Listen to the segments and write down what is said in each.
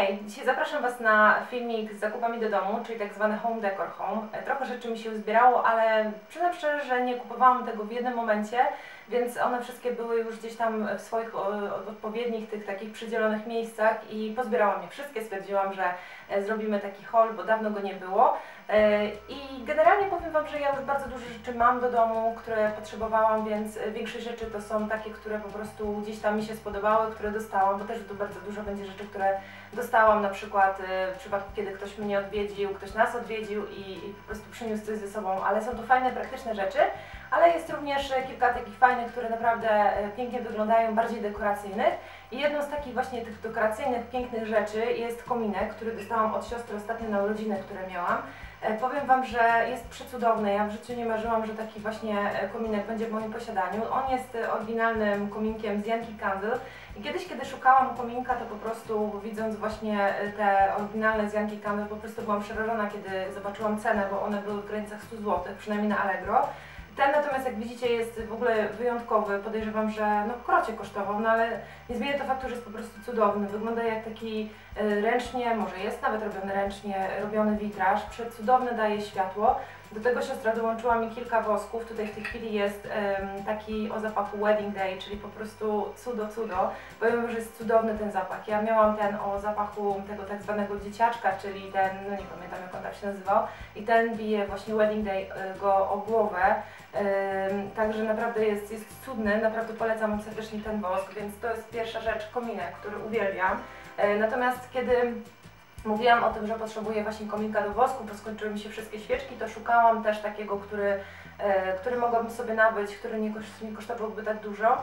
Hej, dzisiaj zapraszam Was na filmik z zakupami do domu, czyli tak zwany home decor home. Trochę rzeczy mi się uzbierało, ale przyznam szczerze, że nie kupowałam tego w jednym momencie, więc one wszystkie były już gdzieś tam w swoich odpowiednich tych takich przydzielonych miejscach i pozbierałam je wszystkie. Stwierdziłam, że zrobimy taki haul, bo dawno go nie było. I generalnie powiem Wam, że ja już bardzo dużo rzeczy mam do domu, które potrzebowałam, więc większość rzeczy to są takie, które po prostu gdzieś tam mi się spodobały, które dostałam, bo też tu bardzo dużo będzie rzeczy, które dostałam, na przykład w przypadku, kiedy ktoś mnie odwiedził, ktoś nas odwiedził i po prostu przyniósł coś ze sobą, ale są to fajne, praktyczne rzeczy, ale jest również kilka takich fajnych, które naprawdę pięknie wyglądają, bardziej dekoracyjnych. I jedną z takich właśnie tych dekoracyjnych, pięknych rzeczy jest kominek, który dostałam od siostry ostatnio na urodziny, które miałam. Powiem Wam, że jest przecudowny. Ja w życiu nie marzyłam, że taki właśnie kominek będzie w moim posiadaniu. On jest oryginalnym kominkiem z Yankee Candle. I kiedyś, kiedy szukałam kominka, to po prostu widząc właśnie te oryginalne z Yankee Candle, po prostu byłam przerażona, kiedy zobaczyłam cenę, bo one były w granicach 100 zł, przynajmniej na Allegro. Ten natomiast, jak widzicie, jest w ogóle wyjątkowy. Podejrzewam, że krocie kosztował, no ale nie zmienia to faktu, że jest po prostu cudowny. Wygląda jak taki ręcznie, może jest nawet robiony ręcznie, robiony witraż. Przecudowny, daje światło. Do tego siostra dołączyła mi kilka wosków. Tutaj w tej chwili jest taki o zapachu Wedding Day, czyli po prostu cudo, cudo. Powiem, że jest cudowny ten zapach. Ja miałam ten o zapachu tego tak zwanego dzieciaczka, czyli ten, no nie pamiętam jak on tak się nazywał. I ten bije właśnie Wedding Day go o głowę. Także naprawdę jest cudny, naprawdę polecam serdecznie ten wosk, więc to jest pierwsza rzecz, kominek, który uwielbiam. Natomiast kiedy mówiłam o tym, że potrzebuję właśnie kominka do wosku, bo skończyły mi się wszystkie świeczki, to szukałam też takiego, który mogłabym sobie nabyć, który nie kosztowałby tak dużo.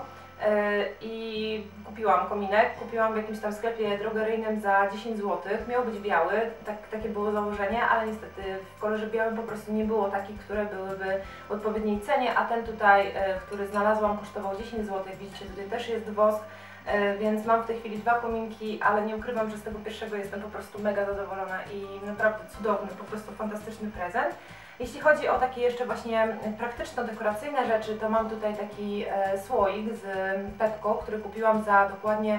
I kupiłam kominek, kupiłam w jakimś tam sklepie drogeryjnym za 10 zł. Miał być biały, takie było założenie, ale niestety w kolorze białym po prostu nie było takich, które byłyby w odpowiedniej cenie, a ten tutaj, który znalazłam, kosztował 10 zł. Jak widzicie, tutaj też jest wosk, więc mam w tej chwili dwa kominki, ale nie ukrywam, że z tego pierwszego jestem po prostu mega zadowolona i naprawdę cudowny, po prostu fantastyczny prezent. Jeśli chodzi o takie jeszcze właśnie praktyczno-dekoracyjne rzeczy, to mam tutaj taki słoik z Pepco, który kupiłam za dokładnie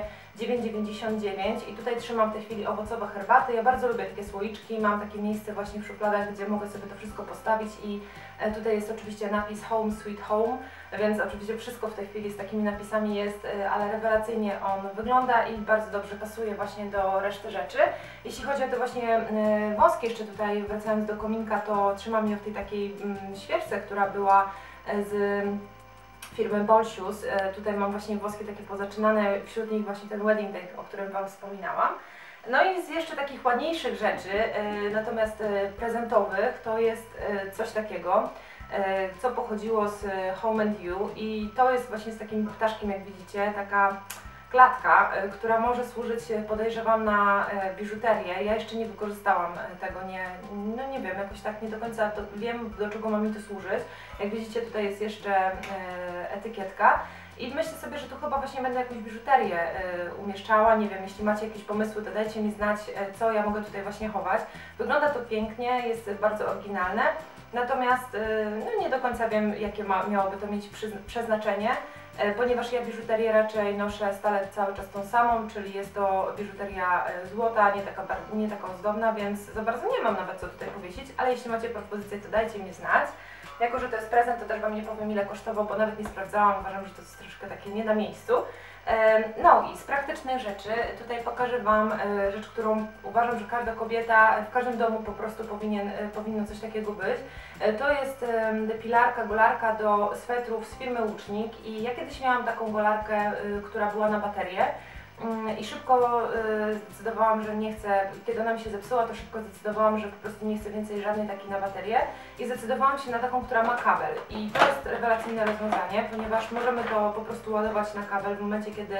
9,99 i tutaj trzymam w tej chwili owocowe herbaty. Ja bardzo lubię takie słoiczki, mam takie miejsce właśnie w szufladach, gdzie mogę sobie to wszystko postawić i tutaj jest oczywiście napis Home Sweet Home, więc oczywiście wszystko w tej chwili z takimi napisami jest, ale rewelacyjnie on wygląda i bardzo dobrze pasuje właśnie do reszty rzeczy. Jeśli chodzi o te właśnie woski, jeszcze tutaj wracając do kominka, to trzymam ją w tej takiej świeczce, która była z firmy Bolsius. Tutaj mam właśnie woski takie pozaczynane, wśród nich właśnie ten Wedding Day, o którym Wam wspominałam. No i z jeszcze takich ładniejszych rzeczy, natomiast prezentowych, to jest coś takiego, co pochodziło z Home and You i to jest właśnie z takim ptaszkiem, jak widzicie, taka klatka, która może służyć, podejrzewam, na biżuterię. Ja jeszcze nie wykorzystałam tego, nie wiem, jakoś tak nie do końca wiem, do czego ma mi to służyć. Jak widzicie, tutaj jest jeszcze etykietka. I myślę sobie, że tu chyba właśnie będę jakąś biżuterię umieszczała. Nie wiem, jeśli macie jakieś pomysły, to dajcie mi znać, co ja mogę tutaj właśnie chować. Wygląda to pięknie, jest bardzo oryginalne. Natomiast nie do końca wiem, jakie miałoby to mieć przeznaczenie, ponieważ ja biżuterię raczej noszę stale cały czas tą samą, czyli jest to biżuteria złota, nie taka ozdobna, więc za bardzo nie mam nawet co tutaj powiesić, ale jeśli macie propozycje, to dajcie mi znać. Jako że to jest prezent, to też Wam nie powiem, ile kosztował, bo nawet nie sprawdzałam, uważam, że to jest troszkę takie nie na miejscu. No i z praktycznych rzeczy tutaj pokażę Wam rzecz, którą uważam, że każda kobieta w każdym domu po prostu powinno coś takiego być. To jest depilarka, golarka do swetrów z firmy Łucznik i ja kiedyś miałam taką golarkę, która była na baterię. I szybko zdecydowałam, że nie chcę, kiedy ona mi się zepsuła, to szybko zdecydowałam, że po prostu nie chcę więcej żadnej takiej na baterię i zdecydowałam się na taką, która ma kabel. I to jest rewelacyjne rozwiązanie, ponieważ możemy to po prostu ładować na kabel w momencie, kiedy,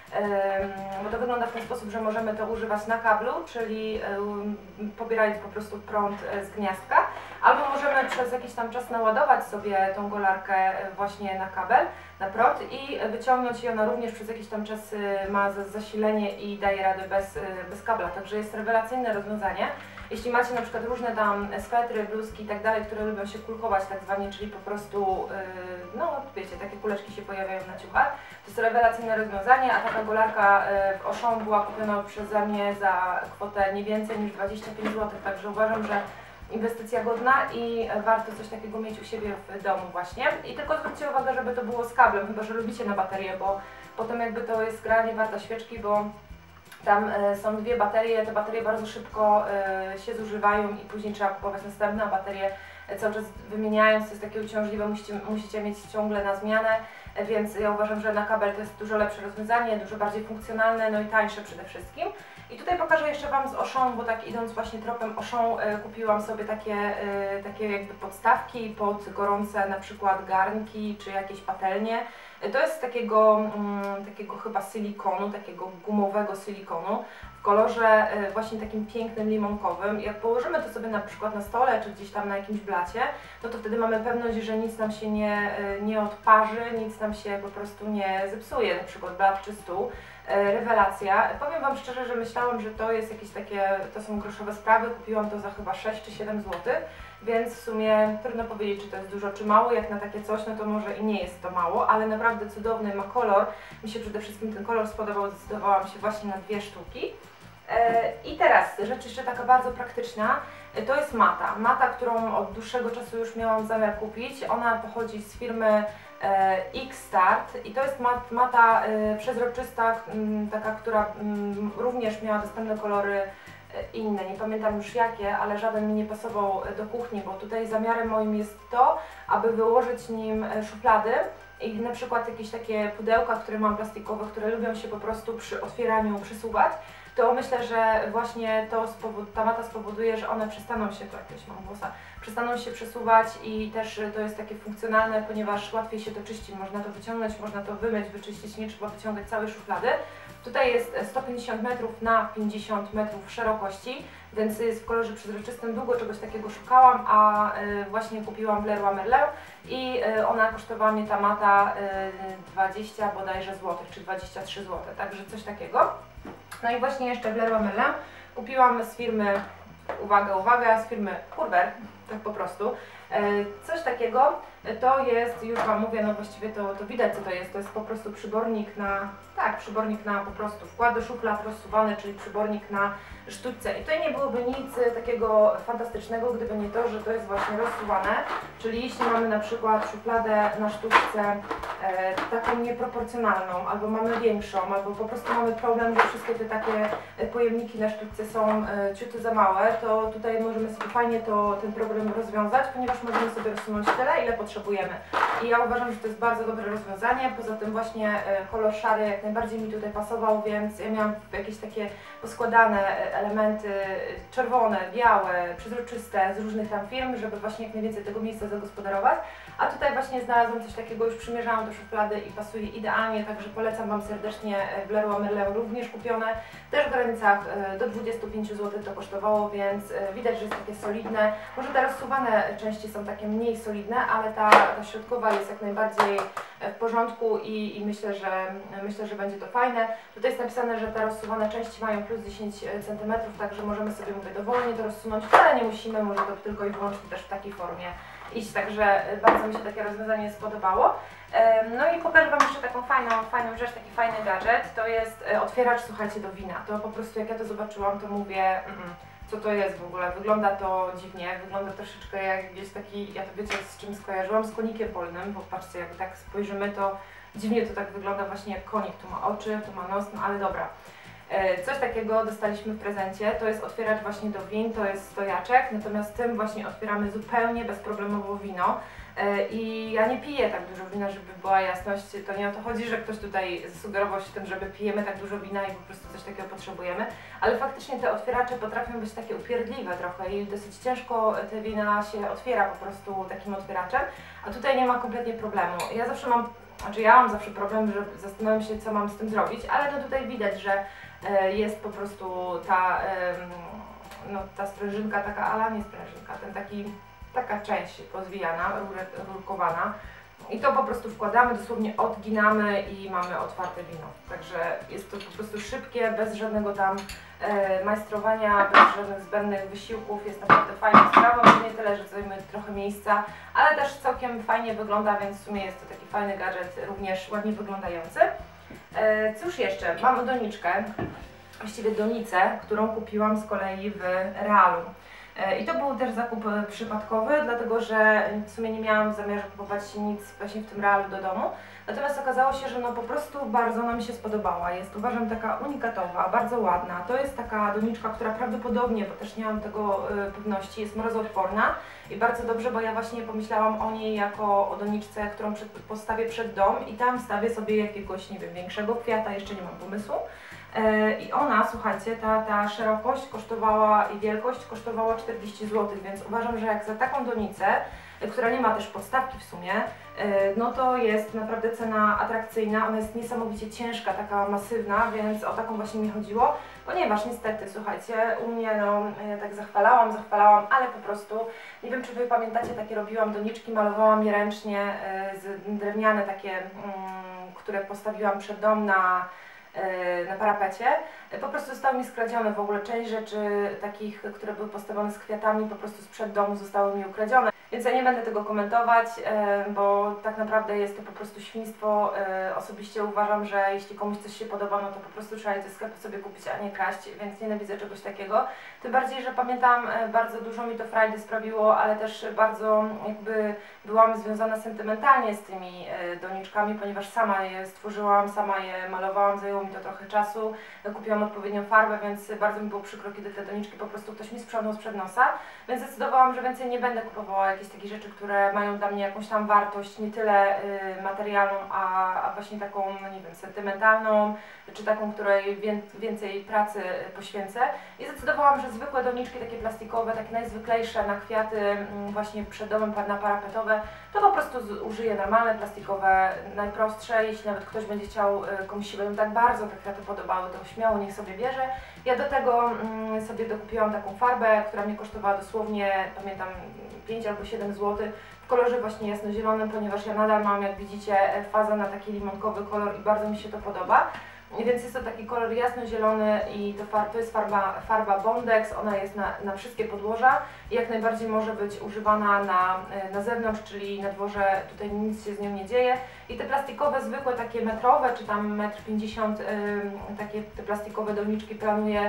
bo to wygląda w ten sposób, że możemy to używać na kablu, czyli pobierając po prostu prąd z gniazdka, albo możemy przez jakiś tam czas naładować sobie tą golarkę właśnie na kabel, na prąd i wyciągnąć i ona również przez jakiś tam czas ma zasilenie i daje radę bez kabla, także jest rewelacyjne rozwiązanie. Jeśli macie na przykład różne tam swetry, bluzki i tak dalej, które lubią się kulkować tak zwanie, czyli po prostu, no wiecie, takie kuleczki się pojawiają na ciuchach, to jest rewelacyjne rozwiązanie, a taka golarka w Auchan była kupiona przeze mnie za kwotę nie więcej niż 25 zł, także uważam, że inwestycja godna i warto coś takiego mieć u siebie w domu właśnie. I tylko zwróćcie uwagę, żeby to było z kablem, chyba że lubicie na baterię, bo potem jakby to jest gra nie warta świeczki, bo tam są dwie baterie, te baterie bardzo szybko się zużywają i później trzeba kupować następne, a baterie cały czas wymieniając, to jest takie uciążliwe, musicie mieć ciągle na zmianę, więc ja uważam, że na kabel to jest dużo lepsze rozwiązanie, dużo bardziej funkcjonalne, no i tańsze przede wszystkim. I tutaj pokażę jeszcze Wam z Auchan, bo tak idąc właśnie tropem Auchan kupiłam sobie takie jakby podstawki pod gorące na przykład garnki czy jakieś patelnie. To jest takiego chyba silikonu, takiego gumowego silikonu w kolorze właśnie takim pięknym limonkowym. Jak położymy to sobie na przykład na stole czy gdzieś tam na jakimś blacie, no to wtedy mamy pewność, że nic nam się nie odparzy, nic nam się po prostu nie zepsuje, na przykład blat czy stół. Rewelacja. Powiem Wam szczerze, że myślałam, że to jest jakieś takie, to są groszowe sprawy, kupiłam to za chyba 6 czy 7 zł, więc w sumie trudno powiedzieć, czy to jest dużo, czy mało, jak na takie coś, no to może i nie jest to mało, ale naprawdę cudowny, ma kolor, mi się przede wszystkim ten kolor spodobał, zdecydowałam się właśnie na 2 sztuki. I teraz rzecz jeszcze taka bardzo praktyczna, to jest mata, którą od dłuższego czasu już miałam zamiar kupić, ona pochodzi z firmy X-Start i to jest mata przezroczysta, taka, która również miała dostępne kolory inne, nie pamiętam już jakie, ale żaden mi nie pasował do kuchni, bo tutaj zamiarem moim jest to, aby wyłożyć nim szuflady i na przykład jakieś takie pudełka, które mam plastikowe, które lubią się po prostu przy otwieraniu przesuwać, to myślę, że właśnie ta mata spowoduje, że one przestaną się, to jakieś mam włosa, przestaną się przesuwać i też to jest takie funkcjonalne, ponieważ łatwiej się to czyści, można to wyciągnąć, można to wymyć, wyczyścić, nie trzeba wyciągać całej szuflady. Tutaj jest 150 metrów na 50 metrów szerokości, więc jest w kolorze przezroczystym. Długo czegoś takiego szukałam, a właśnie kupiłam w Leroy Merlin i ona kosztowała mnie ta mata 20 bodajże złotych, czy 23 zł, także coś takiego. No i właśnie jeszcze w Leroy Merlin kupiłam z firmy, uwaga, z firmy Kurber, tak po prostu, coś takiego. To jest, już Wam mówię, no właściwie to widać co to jest po prostu przybornik na po prostu wkład do szuflad rozsuwany, czyli przybornik na sztućce. I tutaj nie byłoby nic takiego fantastycznego, gdyby nie to, że to jest właśnie rozsuwane, czyli jeśli mamy na przykład szufladę na sztućce taką nieproporcjonalną, albo mamy większą, albo po prostu mamy problem, że wszystkie te takie pojemniki na sztućce są ciut za małe, to tutaj możemy sobie fajnie ten problem rozwiązać, ponieważ możemy sobie rozsunąć tyle, ile potrzebujemy. I ja uważam, że to jest bardzo dobre rozwiązanie, poza tym właśnie kolor szary jak najbardziej mi tutaj pasował, więc ja miałam jakieś takie poskładane elementy czerwone, białe, przezroczyste z różnych tam firm, żeby właśnie jak najwięcej tego miejsca zagospodarować. A tutaj właśnie znalazłam coś takiego, już przymierzałam do szuflady i pasuje idealnie, także polecam Wam serdecznie, w Leroy Merlin również kupione. Też w granicach do 25 zł to kosztowało, więc widać, że jest takie solidne. Może te rozsuwane części są takie mniej solidne, ale ta środkowa jest jak najbardziej w porządku i myślę, że będzie to fajne. Tutaj jest napisane, że te rozsuwane części mają plus 10 cm, także możemy sobie, mówię, dowolnie to rozsunąć, ale nie musimy, może to tylko i wyłącznie też w takiej formie iść, także bardzo mi się takie rozwiązanie spodobało. No i pokażę Wam jeszcze taką fajną rzecz, taki fajny gadżet, to jest otwieracz, słuchajcie, do wina. To po prostu jak ja to zobaczyłam, to mówię, co to jest w ogóle, wygląda to dziwnie, wygląda troszeczkę jak gdzieś taki, ja to wiecie z czym skojarzyłam, z konikiem polnym, bo patrzcie, jak tak spojrzymy, to dziwnie to tak wygląda właśnie jak konik, tu ma oczy, tu ma nos, no ale dobra. Coś takiego dostaliśmy w prezencie, to jest otwieracz właśnie do win, to jest stojaczek, natomiast tym właśnie otwieramy zupełnie bezproblemowo wino. I ja nie piję tak dużo wina, żeby była jasność, to nie o to chodzi, że ktoś tutaj zasugerował się tym, że pijemy tak dużo wina i po prostu coś takiego potrzebujemy, ale faktycznie te otwieracze potrafią być takie upierdliwe trochę i dosyć ciężko te wina się otwiera po prostu takim otwieraczem, a tutaj nie ma kompletnie problemu. Ja mam zawsze problem, że zastanawiam się, co mam z tym zrobić, ale no tutaj widać, że jest po prostu ta sprężynka taka, ale nie sprężynka, ten taki taka część pozwijana, rurkowana. I to po prostu wkładamy, dosłownie odginamy i mamy otwarte wino. Także jest to po prostu szybkie, bez żadnego tam majstrowania, bez żadnych zbędnych wysiłków. Jest naprawdę fajna sprawa, nie tyle, że zajmuje trochę miejsca, ale też całkiem fajnie wygląda, więc w sumie jest to taki fajny gadżet, również ładnie wyglądający. Cóż jeszcze? Mam doniczkę, właściwie donicę, którą kupiłam z kolei w Realu. I to był też zakup przypadkowy, dlatego że w sumie nie miałam zamiaru kupować nic właśnie w tym Realu do domu. Natomiast okazało się, że no po prostu bardzo nam się spodobała. Jest, uważam, taka unikatowa, bardzo ładna. To jest taka doniczka, która prawdopodobnie, bo też nie mam tego pewności, jest mrozoodporna i bardzo dobrze, bo ja właśnie pomyślałam o niej jako o doniczce, którą postawię przed dom i tam wstawię sobie jakiegoś, nie wiem, większego kwiata, jeszcze nie mam pomysłu. I ona, słuchajcie, ta szerokość kosztowała i wielkość kosztowała 40 zł, więc uważam, że jak za taką donicę, która nie ma też podstawki w sumie, no to jest naprawdę cena atrakcyjna. Ona jest niesamowicie ciężka, taka masywna, więc o taką właśnie mi chodziło, ponieważ niestety, słuchajcie, u mnie no tak zachwalałam, ale po prostu, nie wiem czy Wy pamiętacie, takie robiłam doniczki, malowałam je ręcznie, drewniane takie, które postawiłam przed dom na parapecie. Po prostu zostały mi skradzione, w ogóle część rzeczy takich, które były postawione z kwiatami, po prostu sprzed domu zostały mi ukradzione. Więc ja nie będę tego komentować, bo tak naprawdę jest to po prostu świństwo. Osobiście uważam, że jeśli komuś coś się podoba, no to po prostu trzeba je ze sklepu sobie kupić, a nie kraść, więc nienawidzę czegoś takiego. Tym bardziej, że pamiętam, bardzo dużo mi to frajdy sprawiło, ale też bardzo jakby byłam związana sentymentalnie z tymi doniczkami, ponieważ sama je stworzyłam, sama je malowałam, zajęło mi to trochę czasu, kupiłam odpowiednią farbę, więc bardzo mi było przykro, kiedy te doniczki po prostu ktoś mi sprzątnął sprzed nosa, więc zdecydowałam, że więcej nie będę kupowała jakieś takie rzeczy, które mają dla mnie jakąś tam wartość, nie tyle materialną, a właśnie taką, no nie wiem, sentymentalną, czy taką, której więcej pracy poświęcę. I zdecydowałam, że zwykłe doniczki, takie plastikowe, takie najzwyklejsze na kwiaty, właśnie przed domem na parapetowe, to po prostu użyję normalne, plastikowe, najprostsze. Jeśli nawet ktoś będzie chciał, komuś się będą tak bardzo te kwiaty podobały, to śmiało niech sobie bierze. Ja do tego sobie dokupiłam taką farbę, która mnie kosztowała dosłownie, pamiętam, 5 albo 7 zł, w kolorze właśnie jasnozielonym, ponieważ ja nadal mam, jak widzicie, fazę na taki limonkowy kolor i bardzo mi się to podoba. Więc jest to taki kolor jasnozielony i to jest farba Bondex, ona jest na wszystkie podłoża i jak najbardziej może być używana na zewnątrz, czyli na dworze, tutaj nic się z nią nie dzieje. I te plastikowe, zwykłe, takie metrowe, czy tam 1,50 m, takie te plastikowe doniczki planuję,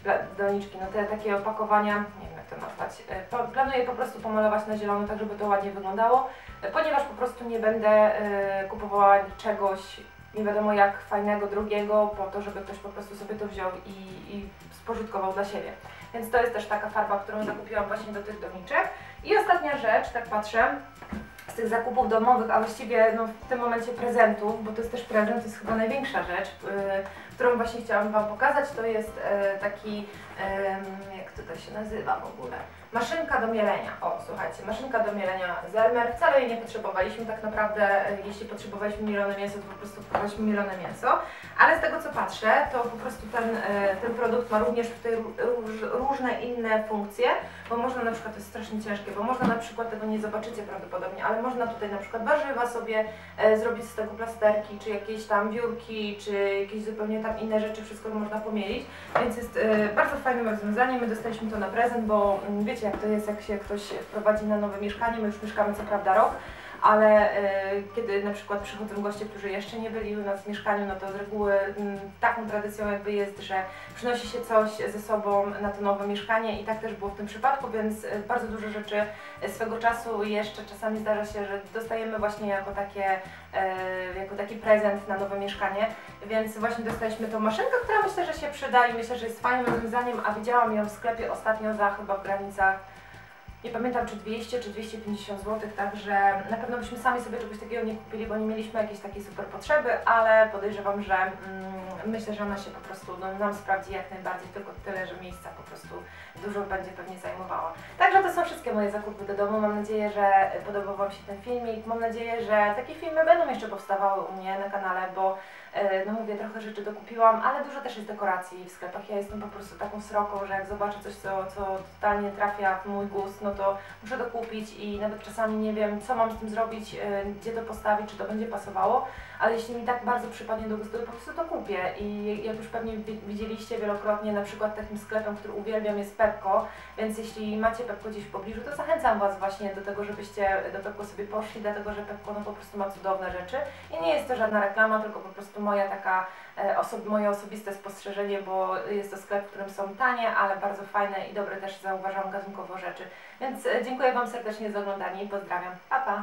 no te takie opakowania, nie wiem jak to nazwać, planuję po prostu pomalować na zielono, tak żeby to ładnie wyglądało, ponieważ po prostu nie będę kupowała czegoś nie wiadomo jak fajnego, drugiego, po to, żeby ktoś po prostu sobie to wziął i spożytkował dla siebie. Więc to jest też taka farba, którą zakupiłam właśnie do tych doniczek. I ostatnia rzecz, tak patrzę, z tych zakupów domowych, a właściwie no, w tym momencie prezentów, bo to jest też prezent, to jest chyba największa rzecz, którą właśnie chciałam Wam pokazać, to jest taki, jak to się nazywa w ogóle, maszynka do mielenia. O, słuchajcie, maszynka do mielenia Zelmer. Wcale jej nie potrzebowaliśmy tak naprawdę, jeśli potrzebowaliśmy mielone mięso, to po prostu kupowaliśmy mielone mięso. Ale z tego co patrzę, to po prostu ten produkt ma również tutaj różne inne funkcje, bo można na przykład, to jest strasznie ciężkie, bo można na przykład, tego nie zobaczycie prawdopodobnie, ale można tutaj na przykład warzywa sobie zrobić z tego plasterki, czy jakieś tam wiórki, czy jakieś zupełnie tam inne rzeczy, wszystko można pomielić, więc jest bardzo fajnym rozwiązaniem. My dostaliśmy to na prezent, bo wiecie jak to jest, jak się ktoś wprowadzi na nowe mieszkanie, my już mieszkamy co prawda rok, ale kiedy na przykład przychodzą goście, którzy jeszcze nie byli u nas w mieszkaniu, no to z reguły taką tradycją jakby jest, że przynosi się coś ze sobą na to nowe mieszkanie i tak też było w tym przypadku, więc bardzo dużo rzeczy swego czasu jeszcze czasami zdarza się, że dostajemy właśnie jako taki prezent na nowe mieszkanie, więc właśnie dostaliśmy tą maszynkę, która myślę, że się przyda i myślę, że jest fajnym rozwiązaniem, a widziałam ją w sklepie ostatnio za chyba w granicach, nie pamiętam czy 200 czy 250 zł, także na pewno byśmy sami sobie czegoś takiego nie kupili, bo nie mieliśmy jakiejś takiej super potrzeby, ale podejrzewam, że myślę, że ona się po prostu nam sprawdzi jak najbardziej, tylko tyle, że miejsca po prostu dużo będzie pewnie zajmowała. Także to są wszystkie moje zakupy do domu, mam nadzieję, że podobał Wam się ten filmik, mam nadzieję, że takie filmy będą jeszcze powstawały u mnie na kanale, bo no mówię, trochę rzeczy dokupiłam, ale dużo też jest dekoracji w sklepach. Ja jestem po prostu taką sroką, że jak zobaczę coś, co totalnie trafia w mój gust, no to muszę to kupić i nawet czasami nie wiem, co mam z tym zrobić, gdzie to postawić, czy to będzie pasowało, ale jeśli mi tak bardzo przypadnie do gustu, to po prostu to kupię. I jak już pewnie widzieliście wielokrotnie, na przykład takim sklepem, który uwielbiam, jest Pepco, więc jeśli macie Pepco gdzieś w pobliżu, to zachęcam Was właśnie do tego, żebyście do Pepco sobie poszli, dlatego że Pepco no po prostu ma cudowne rzeczy i nie jest to żadna reklama, tylko po prostu moja taka moje osobiste spostrzeżenie, bo jest to sklep, w którym są tanie, ale bardzo fajne i dobre też zauważam gatunkowo rzeczy. Więc dziękuję Wam serdecznie za oglądanie i pozdrawiam. Pa, pa!